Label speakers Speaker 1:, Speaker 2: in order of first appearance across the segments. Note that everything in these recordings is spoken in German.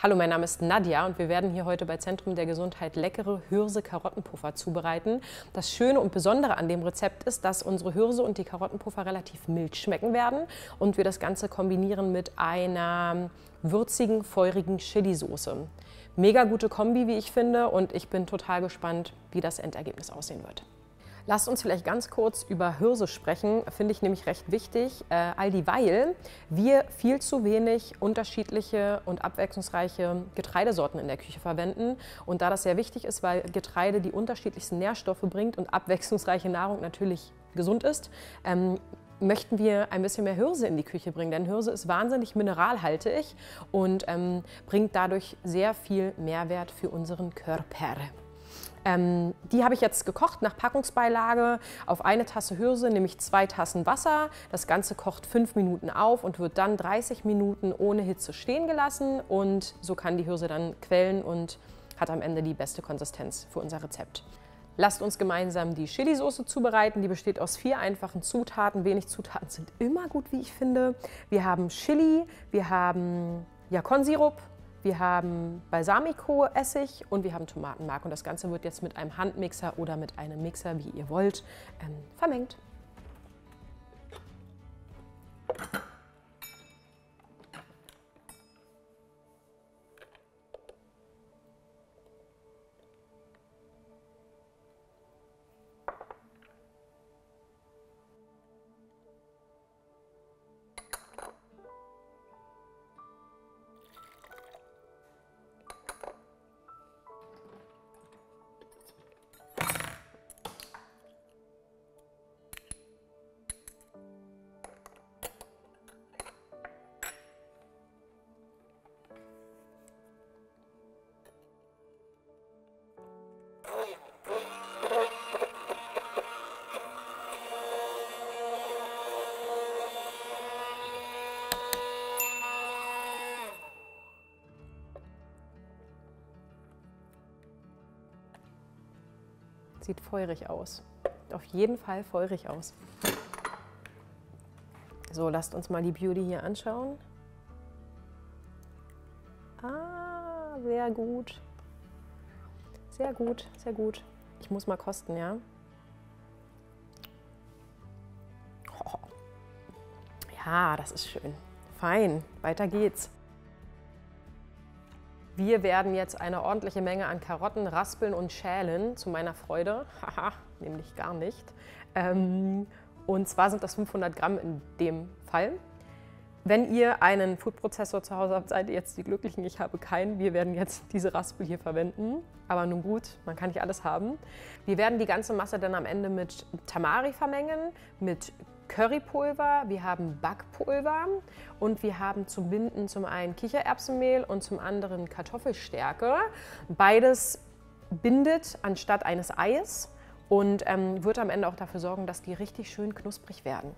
Speaker 1: Hallo, mein Name ist Nadja und wir werden hier heute bei Zentrum der Gesundheit leckere Hirse-Karottenpuffer zubereiten. Das Schöne und Besondere an dem Rezept ist, dass unsere Hirse und die Karottenpuffer relativ mild schmecken werden und wir das Ganze kombinieren mit einer würzigen, feurigen Chili-Soße. Mega gute Kombi, wie ich finde, und ich bin total gespannt, wie das Endergebnis aussehen wird. Lasst uns vielleicht ganz kurz über Hirse sprechen, finde ich nämlich recht wichtig, all dieweil wir viel zu wenig unterschiedliche und abwechslungsreiche Getreidesorten in der Küche verwenden. Und da das sehr wichtig ist, weil Getreide die unterschiedlichsten Nährstoffe bringt und abwechslungsreiche Nahrung natürlich gesund ist, möchten wir ein bisschen mehr Hirse in die Küche bringen. Denn Hirse ist wahnsinnig mineralhaltig und bringt dadurch sehr viel Mehrwert für unseren Körper. Die habe ich jetzt gekocht nach Packungsbeilage. Auf eine Tasse Hirse nehme ich 2 Tassen Wasser. Das Ganze kocht 5 Minuten auf und wird dann 30 Minuten ohne Hitze stehen gelassen. Und so kann die Hirse dann quellen und hat am Ende die beste Konsistenz für unser Rezept. Lasst uns gemeinsam die Chili-Soße zubereiten. Die besteht aus 4 einfachen Zutaten. Wenig Zutaten sind immer gut, wie ich finde. Wir haben Chili, wir haben Kornsirup, wir haben Balsamico-Essig und wir haben Tomatenmark. Und das Ganze wird jetzt mit einem Handmixer oder mit einem Mixer, wie ihr wollt, vermengt. Sieht feurig aus. Sieht auf jeden Fall feurig aus. So, lasst uns mal die Beauty hier anschauen. Ah, sehr gut. Sehr gut, sehr gut. Ich muss mal kosten, ja? Oh. Ja, das ist schön. Fein, weiter geht's. Wir werden jetzt eine ordentliche Menge an Karotten raspeln und schälen, zu meiner Freude. Haha, nämlich gar nicht. Und zwar sind das 500 Gramm in dem Fall. Wenn ihr einen Foodprozessor zu Hause habt, seid ihr jetzt die Glücklichen. Ich habe keinen. Wir werden jetzt diese Raspel hier verwenden. Aber nun gut, man kann nicht alles haben. Wir werden die ganze Masse dann am Ende mit Tamari vermengen, mit Currypulver, wir haben Backpulver und wir haben zum Binden zum einen Kichererbsenmehl und zum anderen Kartoffelstärke. Beides bindet anstatt eines Eies und wird am Ende auch dafür sorgen, dass die richtig schön knusprig werden.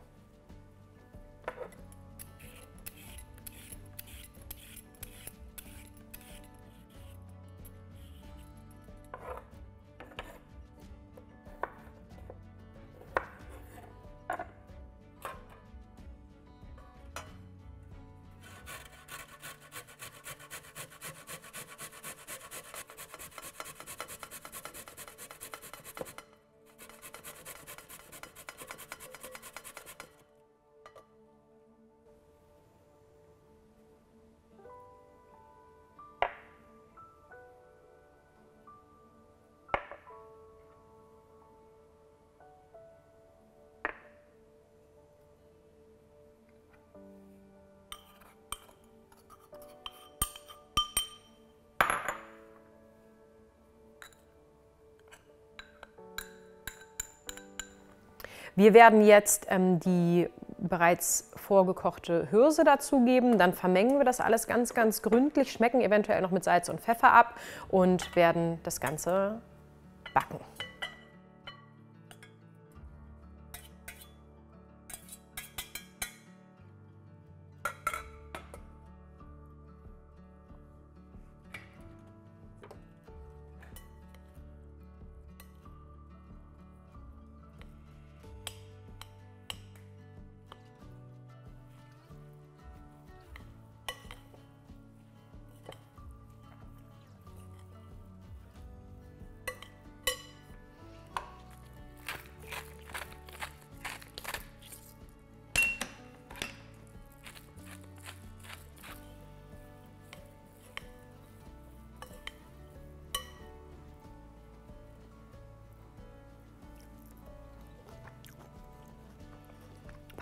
Speaker 1: Wir werden jetzt die bereits vorgekochte Hirse dazugeben, dann vermengen wir das alles ganz, ganz gründlich, schmecken eventuell noch mit Salz und Pfeffer ab und werden das Ganze backen.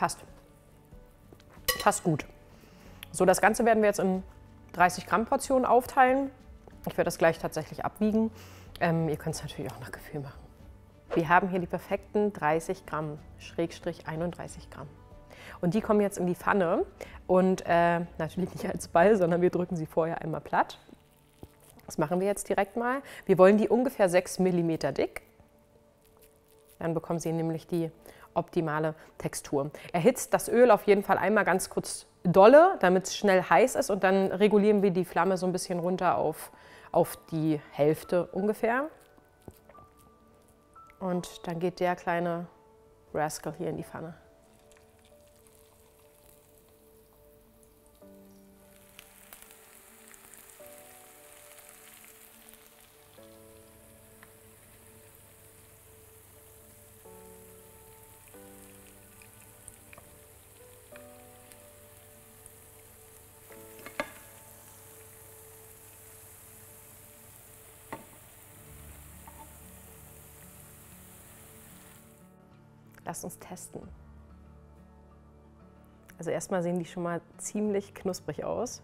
Speaker 1: passt. Passt gut. So, das Ganze werden wir jetzt in 30 Gramm Portionen aufteilen. Ich werde das gleich tatsächlich abwiegen. Ihr könnt es natürlich auch nach Gefühl machen. Wir haben hier die perfekten 30 Gramm, Schrägstrich 31 Gramm. Und die kommen jetzt in die Pfanne und natürlich nicht als Ball, sondern wir drücken sie vorher einmal platt. Das machen wir jetzt direkt mal. Wir wollen die ungefähr 6 mm dick. Dann bekommen Sie nämlich die optimale Textur. Erhitzt das Öl auf jeden Fall einmal ganz kurz dolle, damit es schnell heiß ist, und dann regulieren wir die Flamme so ein bisschen runter auf die Hälfte ungefähr. Und dann geht der kleine Rascal hier in die Pfanne. Lasst uns testen. Also erstmal sehen die schon mal ziemlich knusprig aus.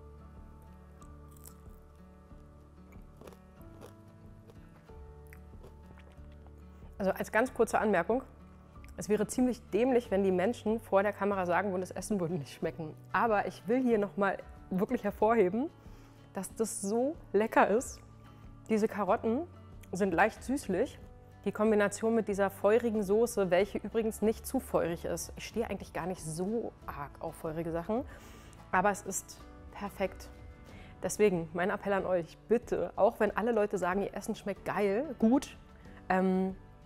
Speaker 1: Also als ganz kurze Anmerkung, es wäre ziemlich dämlich, wenn die Menschen vor der Kamera sagen würden, das Essen würde nicht schmecken. Aber ich will hier nochmal wirklich hervorheben, dass das so lecker ist. Diese Karotten sind leicht süßlich. Die Kombination mit dieser feurigen Soße, welche übrigens nicht zu feurig ist. Ich stehe eigentlich gar nicht so arg auf feurige Sachen, aber es ist perfekt. Deswegen mein Appell an euch, bitte, auch wenn alle Leute sagen, ihr Essen schmeckt geil, gut,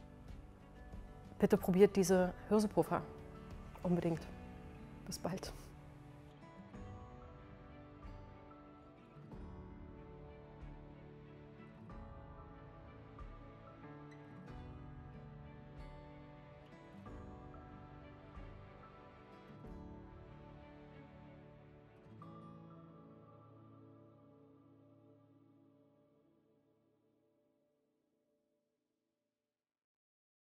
Speaker 1: bitte probiert diese Hirsepuffer unbedingt. Bis bald.